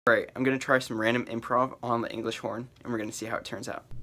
Alright, I'm going to try some random improv on the English horn, and we're going to see how it turns out.